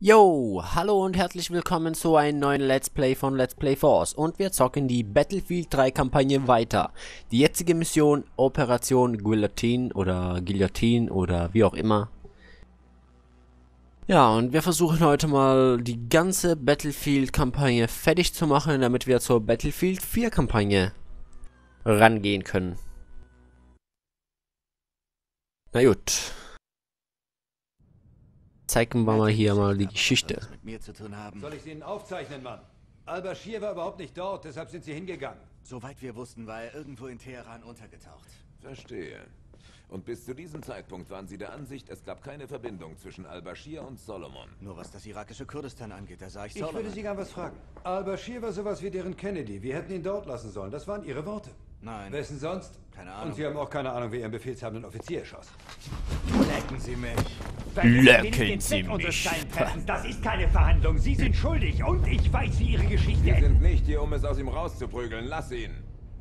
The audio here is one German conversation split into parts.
Yo, hallo und herzlich willkommen zu einem neuen Let's Play von Let's Play Force und wir zocken die Battlefield 3 Kampagne weiter. Die jetzige Mission Operation Guillotine oder wie auch immer. Ja, und wir versuchen heute mal die ganze Battlefield Kampagne fertig zu machen, damit wir zur Battlefield 4 Kampagne rangehen können. Na gut. Zeigen wir mal hier mal die Geschichte. Soll ich sie Ihnen aufzeichnen, Mann? Al-Bashir war überhaupt nicht dort, deshalb sind Sie hingegangen. Soweit wir wussten, war er irgendwo in Teheran untergetaucht. Verstehe. Und bis zu diesem Zeitpunkt waren Sie der Ansicht, es gab keine Verbindung zwischen Al-Bashir und Solomon. Nur was das irakische Kurdistan angeht, da sah ich Ich Solomon. würde Sie gern was fragen. Al-Bashir war sowas wie deren Kennedy. Wir hätten ihn dort lassen sollen. Das waren Ihre Worte. Nein. Wessen sonst? Keine Ahnung. Und Sie haben auch keine Ahnung, wer Ihren befehlshabenden Offizier erschoss. Lecken Sie mich. Lecken Sie mich. Das ist keine Verhandlung. Sie sind schuldig und ich weiß, wie Ihre Geschichte Wir endet. sind nicht hier, um es aus ihm rauszuprügeln. Lass ihn!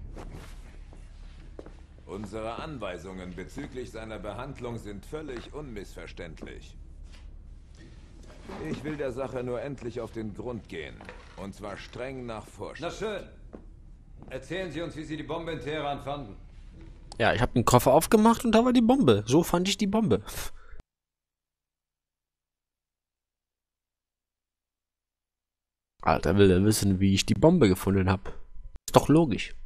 Unsere Anweisungen bezüglich seiner Behandlung sind völlig unmissverständlich. Ich will der Sache nur endlich auf den Grund gehen. Und zwar streng nach Na Vorschrift. schön. Erzählen Sie uns, wie Sie die Bombe in Teheran fanden. Ja, ich habe den Koffer aufgemacht und da war die Bombe. So fand ich die Bombe. Alter, will er wissen, wie ich die Bombe gefunden habe. Ist doch logisch.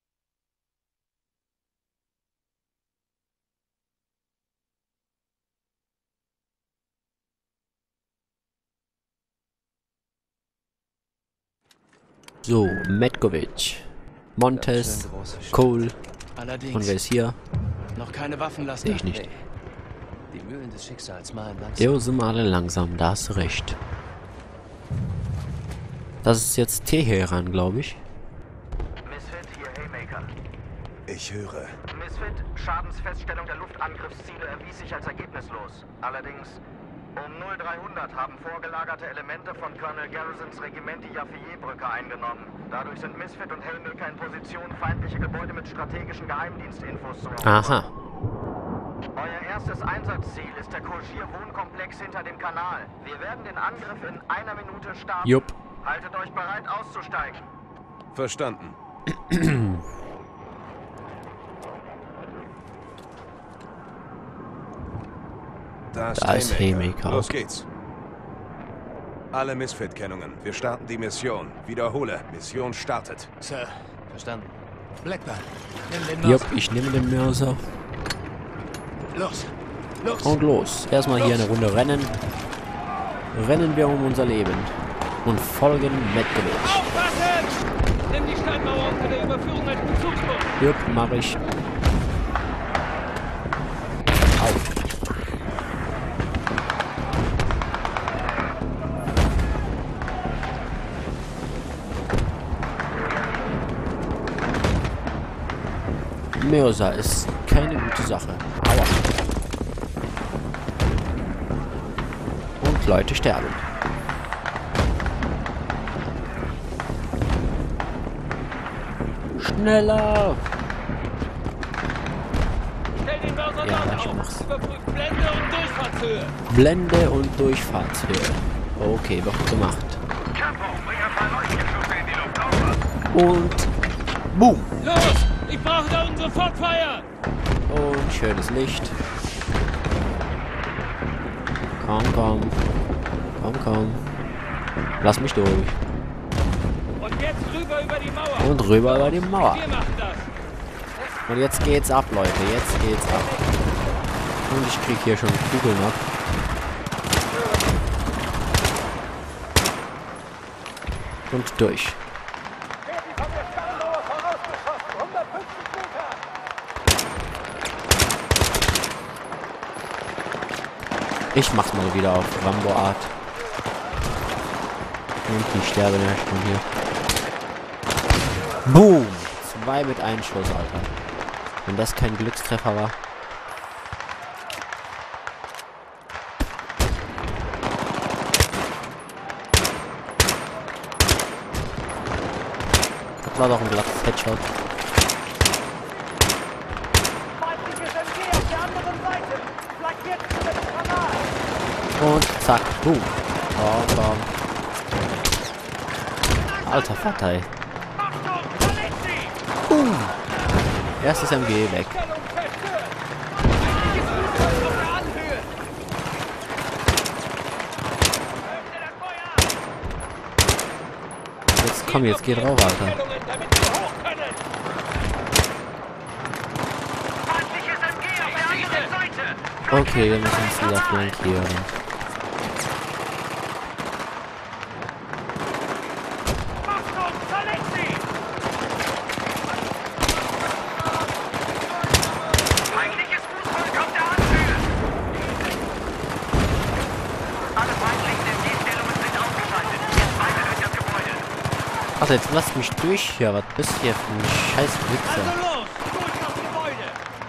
So, Metkovic, Montes, Cole. Allerdings, Und wer ist hier? noch keine Waffenlaster. Sehe ich nicht. Die Mühlen des Schicksals malen langsam. Jo, sind wir alle langsam, da hast du recht. Das ist jetzt Teheran, glaube ich. Misfit, hier Haymaker. Ich höre. Misfit, Schadensfeststellung der Luftangriffsziele erwies sich als ergebnislos. Allerdings, um 0300 haben vorgelagerte Elemente von Colonel Garrisons Regiment die Yafiyeh-Brücke eingenommen. Dadurch sind Misfit und Haymaker in Position, feindliche Gebäude mit strategischen Geheimdienstinfos zu erobern. Aha. Euer erstes Einsatzziel ist der Koschir-Wohnkomplex hinter dem Kanal. Wir werden den Angriff in einer Minute starten. Jupp. Haltet euch bereit, auszusteigen. Verstanden. Da ist Haymaker. Los geht's. Alle Misfit-Kennungen. Wir starten die Mission. Wiederhole. Mission startet. Sir, verstanden. Blackburn, nimm den Jupp, Mörser. ich nehme den Mörser. Los, los. Und los. Erstmal hier eine Runde rennen. Rennen wir um unser Leben. Und folgen Metkovic. Aufpassen! Nimm die Steinmauer unter der Überführung als Bezugspunkt. Jupp, mach ich. Auf. Mörser ist keine gute Sache. Aua. Und Leute sterben. Schneller! Stell den Mörser Ja, dort ich auf. mach's. Überprüft Blende und Durchfahrtshöhe. Blende und Durchfahrtshöhe. Okay, wird gemacht. Und boom! Los! Ich brauche da unsere Sofortfeuer! Und schönes Licht. Komm, komm. Komm, komm. Lass mich durch. Und jetzt rüber über die Mauer. Und rüber über die Mauer. Wir machen das. Und jetzt geht's ab, Leute. Jetzt geht's ab. Und ich krieg hier schon Kugeln ab. Und durch. Ich mach's mal wieder auf Rambo-Art. Und die sterben ja schon hier. Boom! 2 mit einem Schuss, Alter. Wenn das kein Glückstreffer war. Das war doch ein glattes Headshot. Feindliche SMG auf der anderen Seite. Flankiert über den Kanal. Und zack, boom. Komm, komm. Alter Vater, ey. Erstes MG weg. Jetzt komm, jetzt geh drauf, Alter. Okay, wir müssen uns wieder flankieren. Ach, jetzt lasst mich durch hier. Was bist du hier für ein scheiß Wichser? Also los, durch aufs Gebäude!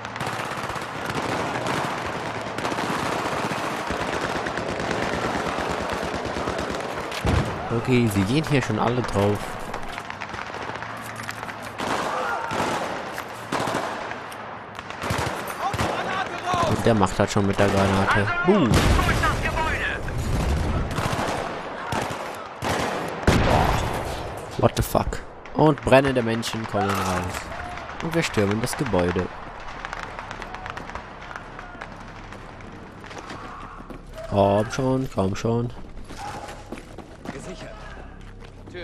Okay, sie gehen hier schon alle drauf. Und der macht halt schon mit der Granate. What the fuck? Und brennende Menschen kommen raus. Und wir stürmen das Gebäude. Komm schon, komm schon. Gesichert. Tür.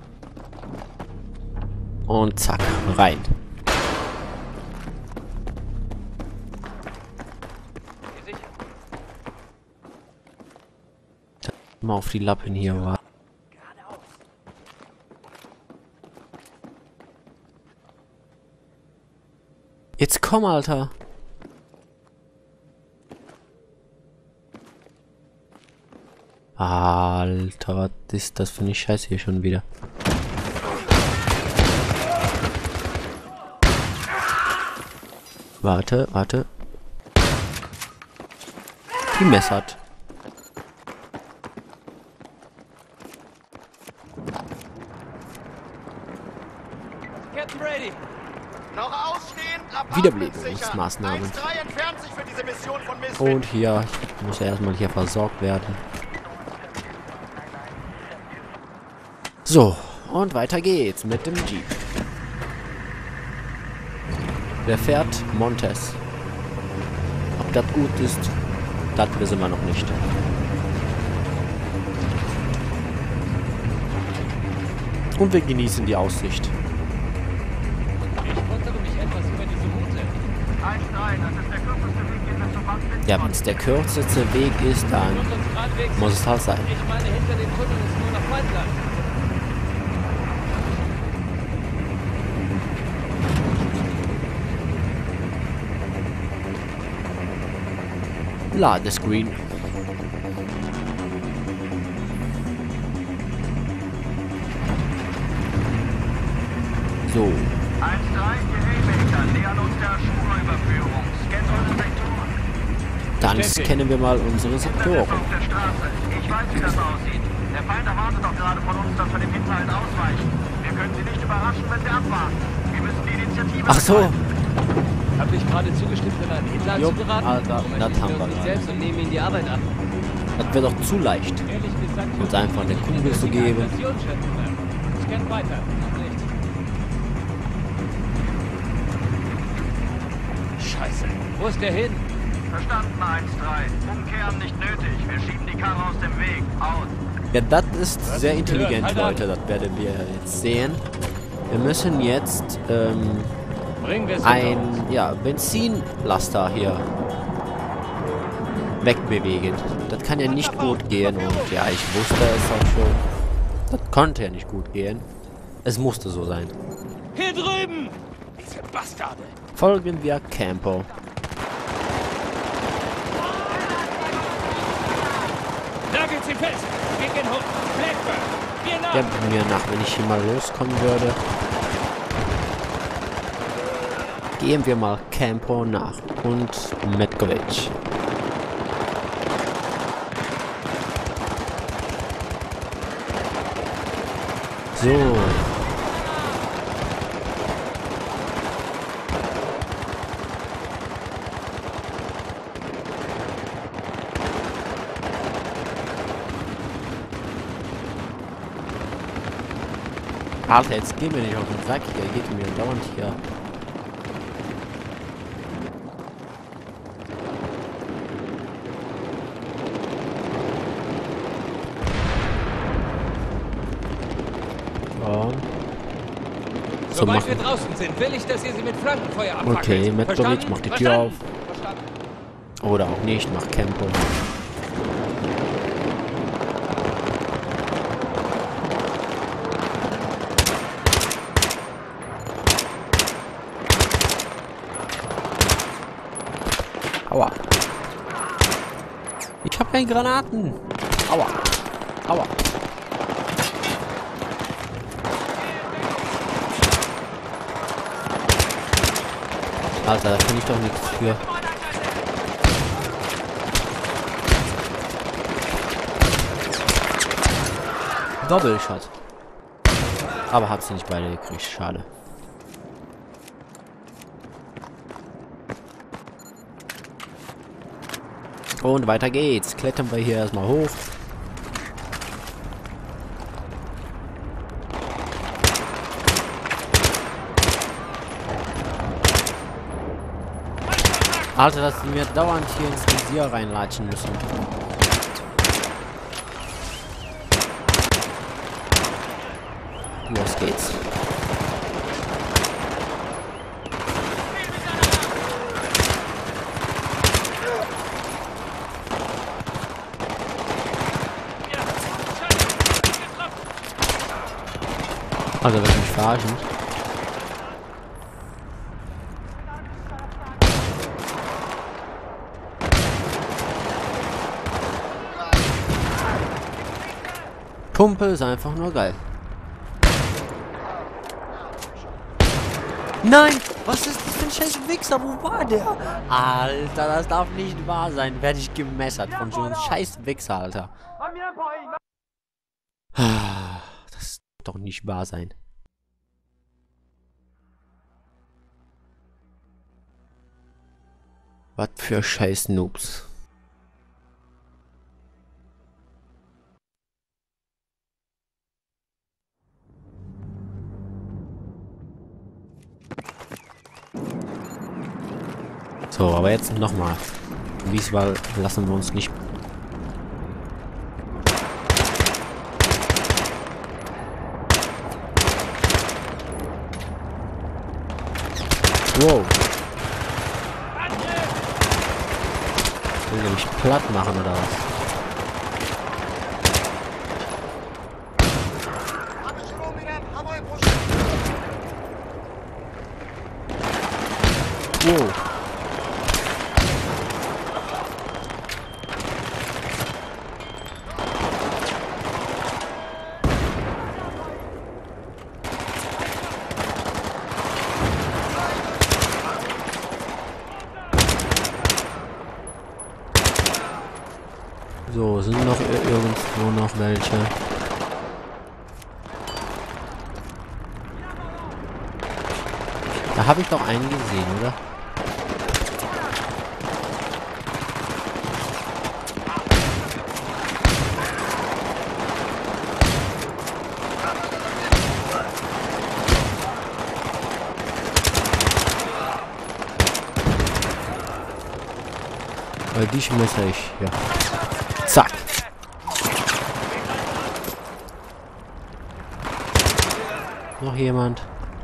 Und zack, rein. Gesichert. Mal auf die Lappen hier war. Jetzt komm, Alter. Alter, was ist das für eine Scheiße hier schon wieder? Warte, warte. Die messert. Captain Brady. Noch ausstehend, Wiederbelebungsmaßnahmen. 1-3 entfernt sich für diese Mission von Misfit. Und hier muss er erstmal hier versorgt werden. So, und weiter geht's mit dem Jeep. Wer fährt? Montes. Ob das gut ist, das wissen wir noch nicht. Und wir genießen die Aussicht. Ich wundere mich etwas über diese Route. 1-3, das ist der kürzeste Weg, den wir zur Bank finden. Ja, wenn es der kürzeste Weg ist, dann muss es halt sein. Ich meine, hinter dem Tunnel ist nur noch Waldland. Ladescreen. So. 1-3, die Haymaker nähern uns der Schuhräuberführung. Scannt eure Sektoren. Dann scannen wir mal unsere Sektoren. Auf der Straße. Ich weiß, wie das aussieht. Der Feind erwartet doch gerade von uns, dass wir dem Hinterhalt ausweichen. Wir können sie nicht überraschen, wenn sie abwarten. Wir müssen die Initiative Ach so. Hab ich gerade zugestimmt, in einen Hitler Jupp, zu geraten? Alter, Moment, das ich haben höre wir mich gerade. selbst und nehme ihnen die Arbeit ab. Das wäre doch zu leicht, Ehrlich gesagt, uns einfach eine Kugel zu geben. Scan weiter. Nicht. Scheiße. Wo ist der hin? Verstanden, 1-3. Umkehren nicht nötig. Wir schieben die Karre aus dem Weg. Aus. Ja, das ist sehr intelligent, Leute. Das werden wir jetzt sehen. Wir müssen jetzt Bringen wir es ein Benzinlaster hier wegbewegen. Das kann ja nicht gut gehen. Und ja, ich wusste es auch schon. Das konnte ja nicht gut gehen. Es musste so sein. Hier drüben! Diese Bastarde! Folgen wir Campo. Nagelt sie fest! Wir gehen hoch! Blackburn! Wir nach! Ja, mir nach, wenn ich hier mal loskommen würde. Gehen wir mal Campo nach. Und Metkovic. So. Alter, jetzt geh mir nicht auf den Sack hier. Geht mir dauernd hier. Ja. So Sobald wir machen. draußen sind, will ich, dass ihr sie mit Flankenfeuer abfackelt. Okay, Metkovic macht die Tür auf. Verstanden. Oder auch nicht, macht Campo. Aua. Ich hab keine Granaten. Aua. Aua. Alter, da kann ich doch nichts für. Doppelshot. Aber hat sie nicht beide gekriegt. Schade. Und weiter geht's. Klettern wir hier erstmal hoch. Alter, dass die mir dauernd hier ins Visier reinlatschen müssen. Los geht's. Also, wenn ich mich verarschen. Pumpe ist einfach nur geil. Nein! Was ist das für ein scheiß Wichser? Wo war der? Alter, das darf nicht wahr sein. Werde ich gemessert von so einem scheiß Wichser, Alter. Das doch nicht wahr sein. Was für scheiß Noobs. So, aber jetzt nochmal. Diesmal lassen wir uns nicht. Wow. Will der mich platt machen oder was? Wow. So, sind noch irgendwo noch welche? Da habe ich doch einen gesehen, oder? Weil die schmeiße ich, ja. Zack. Noch jemand?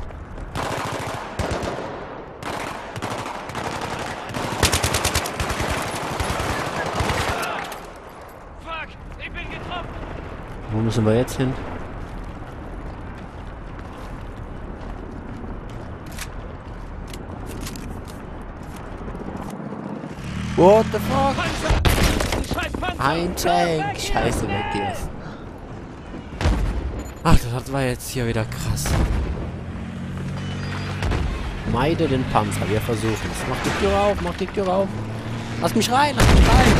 Fuck, ich bin getroffen. Wo müssen wir jetzt hin? What the fuck? Ein Tank! Scheiße, weg jetzt. Ach, das war jetzt hier wieder krass. Meide den Panzer, wir versuchen es. Mach die Tür auf, mach die Tür auf. Lass mich rein, lass mich rein.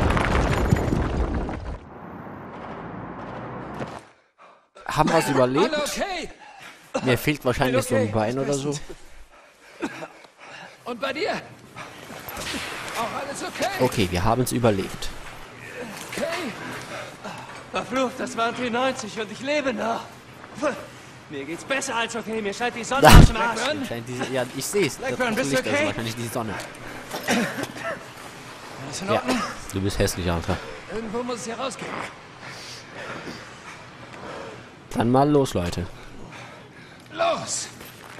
Haben wir es überlebt? Okay. Mir fehlt wahrscheinlich so ein Bein oder so. Und bei dir? Auch alles okay? Okay, wir haben es überlebt. Okay. Verflucht, das waren T90 und ich lebe noch. Mir geht's besser als okay. Mir scheint die Sonne aus dem Arsch. Ja, ich sehe es. Blackburn, bist du okay? Das ist wahrscheinlich die Sonne. Alles in Ja, Ordnung? du bist hässlich, Alter. Irgendwo muss es hier rausgehen. Dann mal los, Leute. Los!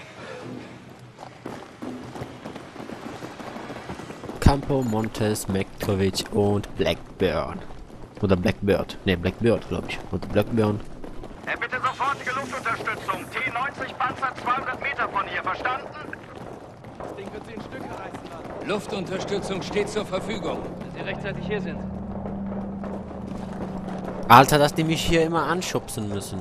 Campo, Montes, Mektovic und Blackburn. Oder Blackbird. Ne, Blackbird, glaube ich. Oder Blackburn. Bitte sofortige Luftunterstützung. T-90 Panzer 200 Meter von hier, verstanden? Luftunterstützung steht zur Verfügung. Wenn Sie rechtzeitig hier sind. Alter, dass die mich hier immer anschubsen müssen.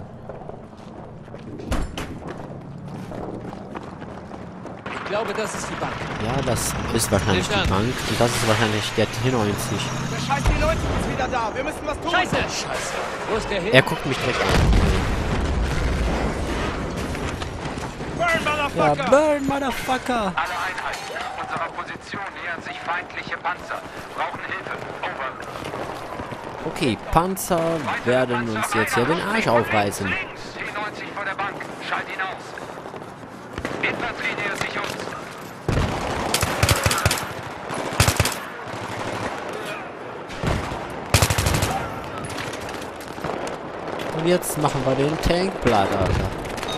Ich glaube, das ist die Bank. Ja, das ist wahrscheinlich die Bank. Und das ist wahrscheinlich der T90. Der scheiß T90 ist wieder da. Wir müssen was tun. Scheiße! Wo ist der hin? Er guckt mich direkt an. Burn, Ja, Motherfucker! burn, Motherfucker! Alle Einheiten. Unserer Position nähern sich feindliche Panzer. Brauchen Hilfe. Over. Okay, Panzer werden uns jetzt hier den Arsch aufreißen. T-90 vor der Bank. Schalt ihn aus. Infanterie nähert sich uns. Und jetzt machen wir den Tank platt, Alter.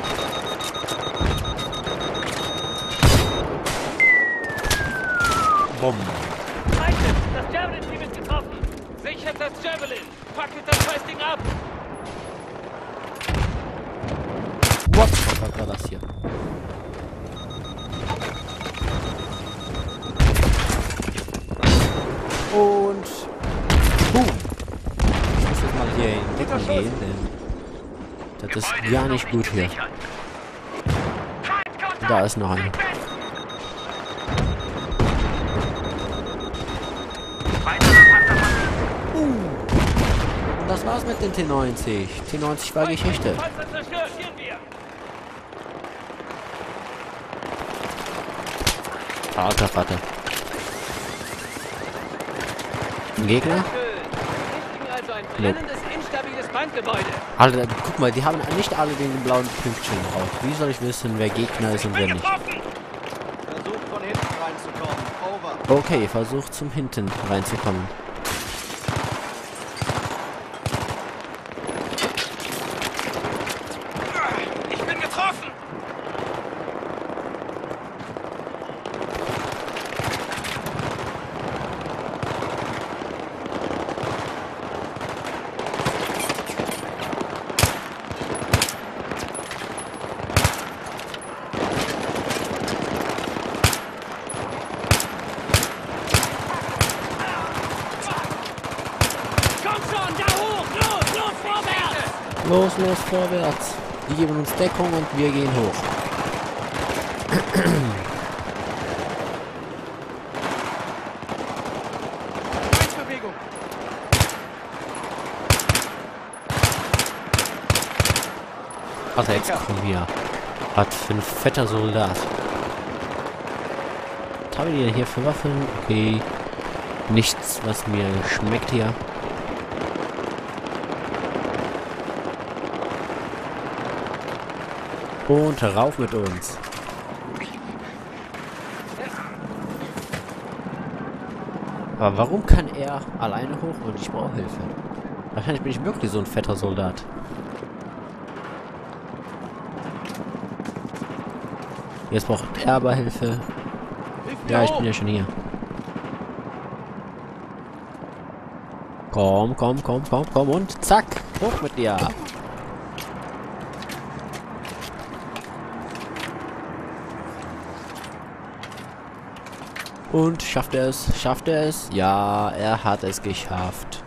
Bumm. Das Javelin-Team ist getroffen! Sichert das Javelin! Packet das Scheißding ab! What the fuck war das hier? Und boom. Ich muss jetzt mal hier in Deckung gehen, denn das ist gar nicht gut hier. Da ist noch einer. Und das war's mit den T90. T90 war Geschichte. Panzer zerstört! Hier wir! Alter Vater. Ein Gegner? Schön. Wir richtigen also ein brennendes, instabiles Bankgebäude. Alter, guck mal, die haben nicht alle den blauen Pünktchen drauf. Wie soll ich wissen, wer Gegner ist und wer nicht? Versucht von hinten reinzukommen. Over. Okay, versucht zum hinten reinzukommen. Ich bin getroffen! Komm schon, da hoch! Los, vorwärts! Los, los, vorwärts. Die geben uns Deckung und wir gehen hoch. Bewegung. Alter, jetzt kommen wir. Was für ein fetter Soldat. Was haben die denn hier für Waffen? Okay. Nichts, was mir schmeckt hier. Und rauf mit uns. Aber warum kann er alleine hoch und ich brauche Hilfe? Wahrscheinlich bin ich wirklich so ein fetter Soldat. Jetzt braucht er aber Hilfe. Ja, ich bin ja schon hier. Komm, komm, komm, komm, komm und zack, hoch mit dir. Und schafft er es? Schafft er es? Ja, er hat es geschafft.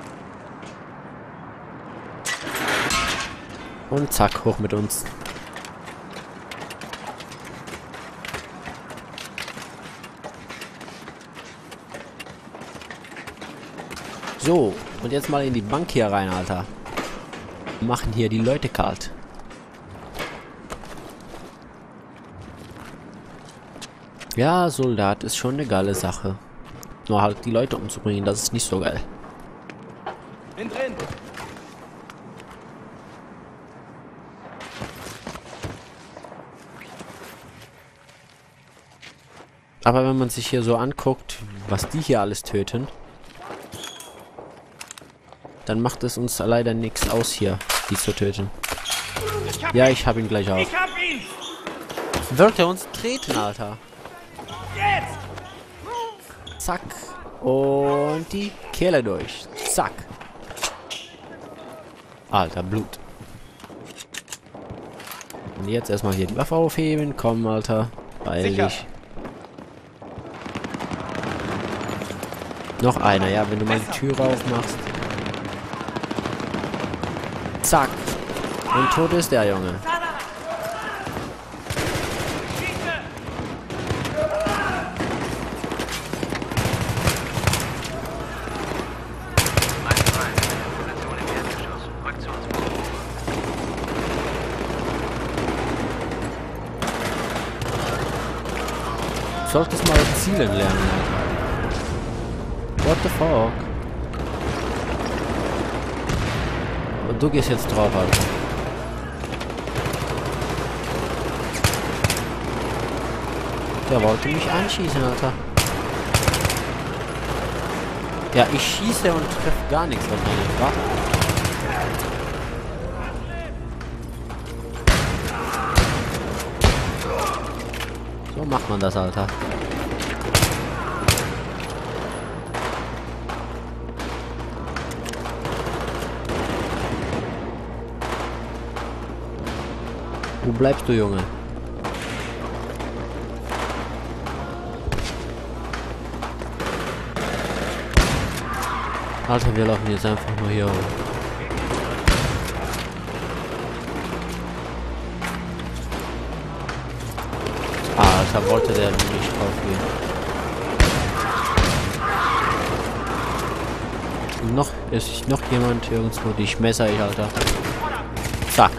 Und zack, hoch mit uns. So, und jetzt mal in die Bank hier rein, Alter. Wir machen hier die Leute kalt. Ja, Soldat ist schon eine geile Sache. Nur halt die Leute umzubringen, das ist nicht so geil. Bin drin. Aber wenn man sich hier so anguckt, was die hier alles töten, dann macht es uns leider nichts aus hier, die zu töten. Ja, ich hab ihn gleich auch. Ich hab ihn! Wird er uns treten, Alter? Jetzt! Zack. Und die Kehle durch. Zack. Alter, Blut. Und jetzt erstmal hier die Waffe aufheben. Komm, Alter. Beeil dich. Noch einer, ja, wenn du mal die Tür aufmachst. Zack. Und tot ist der Junge. Du solltest mal zielen lernen, Alter. What the fuck? Und du gehst jetzt drauf, Alter. Der wollte mich anschießen, Alter. Ja, ich schieße und treffe gar nichts wahrscheinlich, wa? So macht man das, Alter. Wo bleibst du, Junge? Alter, wir laufen jetzt einfach nur hier hoch. Alter, wollte der nicht drauf gehen. Noch ist noch jemand irgendwo, die schmesser ich, Alter. Zack.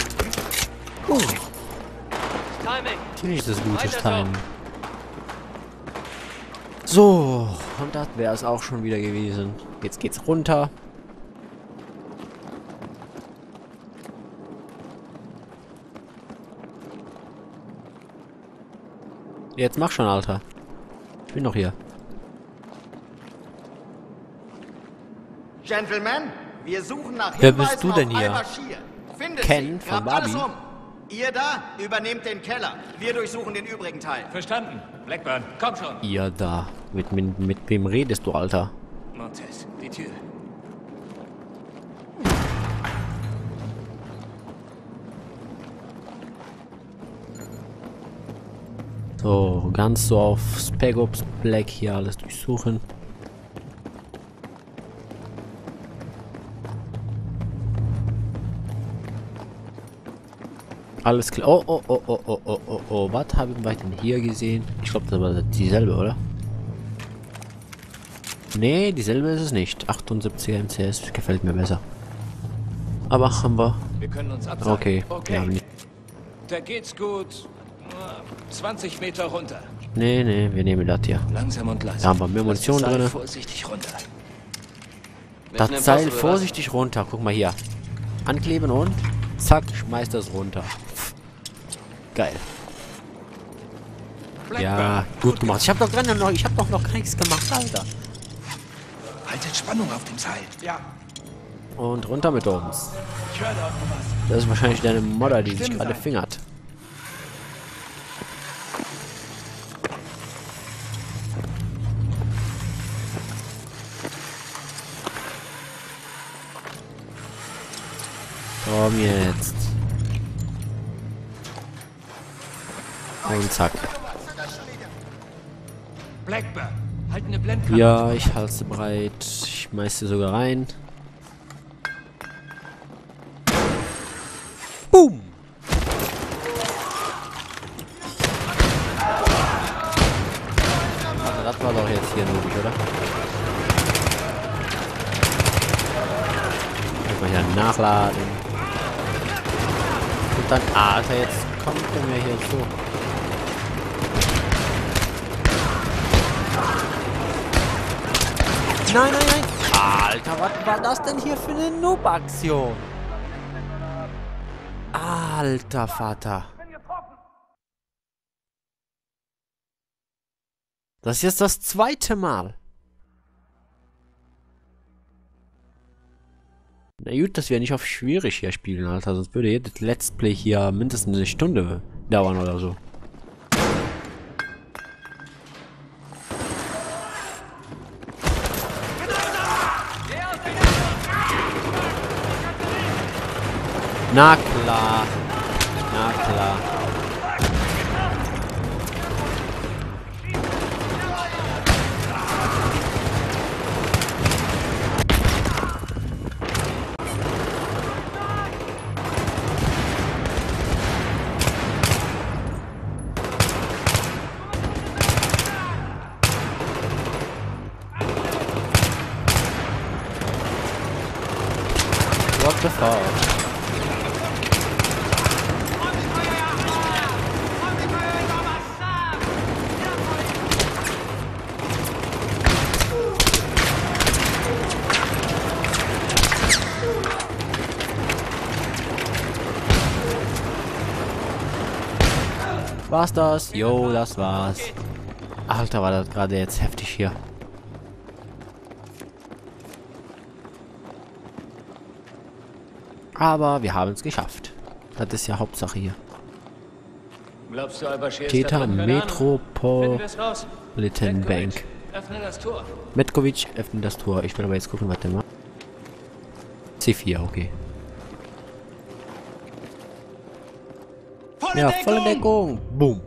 Natürlich ist das gutes Timing. So, und das wäre es auch schon wieder gewesen. Jetzt geht's runter. Jetzt mach schon, Alter. Ich bin noch hier. Gentlemen, wir suchen nach Wer Hinweisen bist du denn auf hier? Al-Bashir. Findet Ken sie, von grabt alles Barbie? um. Ihr da übernehmt den Keller. Wir durchsuchen den übrigen Teil. Verstanden. Blackburn, komm schon. Ihr da. Mit wem redest du, Alter? Montes, die Tür. So, ganz so auf Spec Ops Black hier alles durchsuchen. Alles klar. Oh, oh, oh, oh, oh, oh, oh, oh. Was haben wir denn hier gesehen? Ich glaube, das war dieselbe, oder? Nee, dieselbe ist es nicht. 78er MCS gefällt mir besser. Aber haben wir... Wir können uns abseilen. Okay, wir haben nicht... Da geht's gut. Nur 20 Meter runter. Nee, nee, wir nehmen das hier. Langsam und leise. Da haben wir mehr Munition Lass das Seil drin. Vorsichtig runter. Das Seil vorsichtig runter. Guck mal hier. Ankleben und zack, schmeißt das runter. Geil. Ja, gut gemacht. Ich hab doch noch gar nichts gemacht, Alter. Haltet Spannung auf dem Seil. Ja. Und runter mit uns. Ich höre da auch noch was. Das ist wahrscheinlich deine Modder, die sich gerade fingert. Komm jetzt. Und zack. Blackburn, halt eine Blendkamera. Ja, ich halte sie bereit. Ich schmeiß sie sogar rein. Boom! Also das war doch jetzt hier logisch, oder? Mal hier nachladen. Und dann, Alter, jetzt kommt er mir hier so. Nein, nein, nein. Alter, was war das denn hier für eine Noob-Aktion? Alter Vater. Das ist jetzt das zweite Mal. Na gut, dass wir nicht auf schwierig hier spielen, Alter. Sonst würde jedes Let's Play hier mindestens eine Stunde dauern oder so. Na klar. Na klar. What the fuck? War's das? Jo, das war's. Alter, war das gerade jetzt heftig hier. Aber wir haben es geschafft. Das ist ja Hauptsache hier. Glaubst du, Al-Bashir ist Täter da drin? Keine Ahnung. Finden wir's raus. Metropolitan Bank. Öffne das Tor. Metkovic öffnet das Tor. Ich will aber jetzt gucken, was der macht. C4, okay. Ja, volle Deckung. Boom.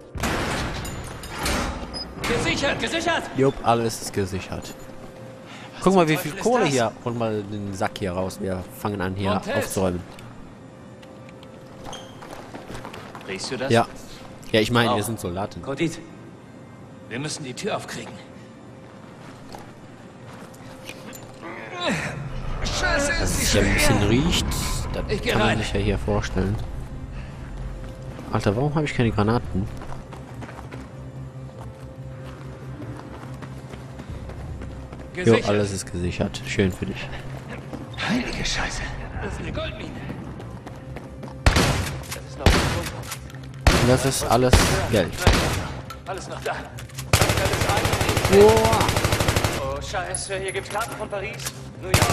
Gesichert, gesichert! Jupp, alles ist gesichert. Guck mal, wie viel Kohle hier. Hol mal den Sack hier raus. Wir fangen an, hier aufzuräumen. Riechst du das? Ja. Ja, ich meine, wir sind Soldaten. Kodit, wir müssen die Tür aufkriegen. Scheiße, Dass es hier ein bisschen riecht, das Ich geh kann man rein. sich ja hier vorstellen. Alter, warum habe ich keine Granaten? Jo, Gesichert. alles ist gesichert. Schön für dich. Heilige Scheiße. Das ist eine Goldmine. Das ist noch nicht Und das ist alles Geld. alles noch da. Boah. Oh, Scheiße. Hier gibt's Karten von Paris, New York,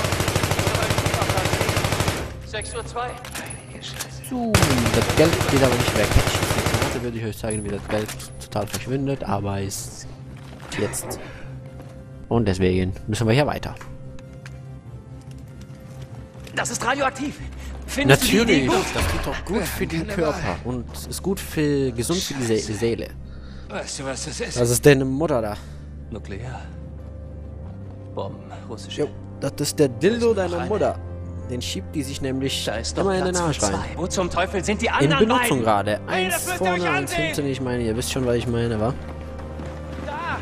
6:02 Uhr. Heilige Scheiße. So, das Geld geht aber nicht weg. Hätte ich jetzt eine Karte, würde ich euch zeigen, wie das Geld total verschwindet. Aber ist jetzt. Und deswegen müssen wir hier weiter. Das ist radioaktiv. Findest Natürlich, du die Idee gut? das tut doch gut für den Körper und ist gut für gesund für die Seele. Weißt du, was das ist? Das ist deine Mutter da. Nuklear. Bomben, russische. Jo, das ist der Dildo deiner Mutter. Den schiebt die sich nämlich Da ist doch immer in den Platz Arsch für rein. zwei. Wo zum Teufel sind die In anderen Benutzung beiden? gerade. Hey, Eins das müsst ihr euch vorne, eins ansehen. hinten. Ich meine, ihr wisst schon, was ich meine, wa? Da!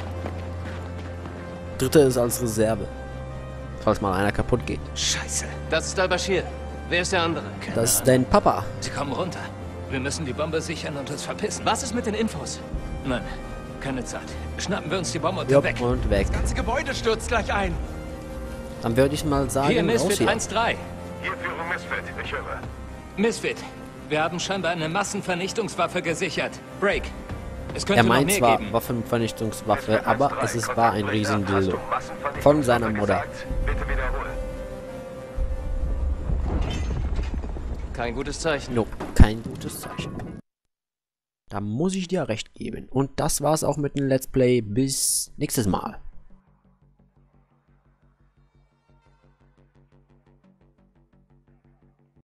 Dritte ist als Reserve. Falls mal einer kaputt geht. Scheiße. Das ist Al-Bashir. Wer ist der andere? Keine Das ist Ahnung. dein Papa. Sie kommen runter. Wir müssen die Bombe sichern und uns verpissen. Was ist mit den Infos? Nein, keine Zeit. Schnappen wir uns die Bombe und Jupp, weg. und weg. Das Gebäude stürzt gleich ein. Dann würde ich mal Hier, sagen, raus Misfit hier. 1-3. Hier Führung Misfit, ich höre. Misfit, wir haben scheinbar eine Massenvernichtungswaffe gesichert. Break. Es könnte Er noch meint mehr zwar geben. Waffenvernichtungswaffe, aber es war ein Riesendildo. Von seiner Mutter. Bitte wiederholen. Kein gutes Zeichen. No, kein gutes Zeichen. Da muss ich dir recht geben. Und das war's auch mit dem Let's Play. Bis nächstes Mal.